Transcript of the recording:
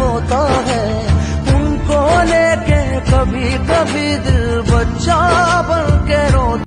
रोता है, उनको लेके कभी कभी दिल बच्चा बन